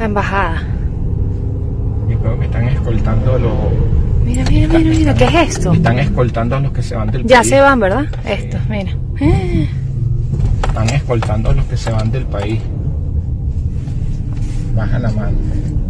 La embajada. Yo creo que están escoltando los... Mira, ¿qué es esto? Están escoltando a los que se van del Ya país. se van, ¿verdad? Estos, mira. Están escoltando a los que se van del país. Baja la mano.